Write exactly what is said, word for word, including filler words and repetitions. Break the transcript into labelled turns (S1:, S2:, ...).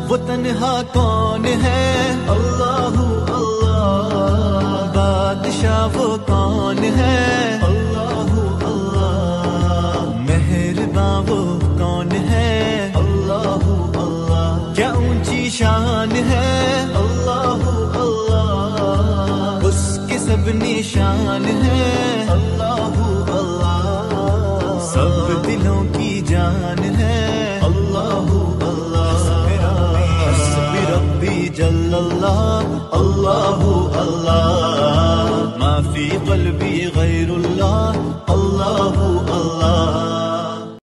S1: वो तन्हा कौन है? अल्लाहू अल्लाह। बादशाह वो कौन है? अल्लाहू अल्लाह। मेहरबां वो कौन है? अल्लाहू अल्लाह। क्या ऊंची शान है? अल्लाहू अल्लाह। उसके सब निशान है? अल्लाहू अल्लाह। सब दिलों की जान है? अल्लाहू अल्लाह। हस्बी रब्बी जल्लल्लाह। अल्लाहू अल्लाह। माफी क़ल्बी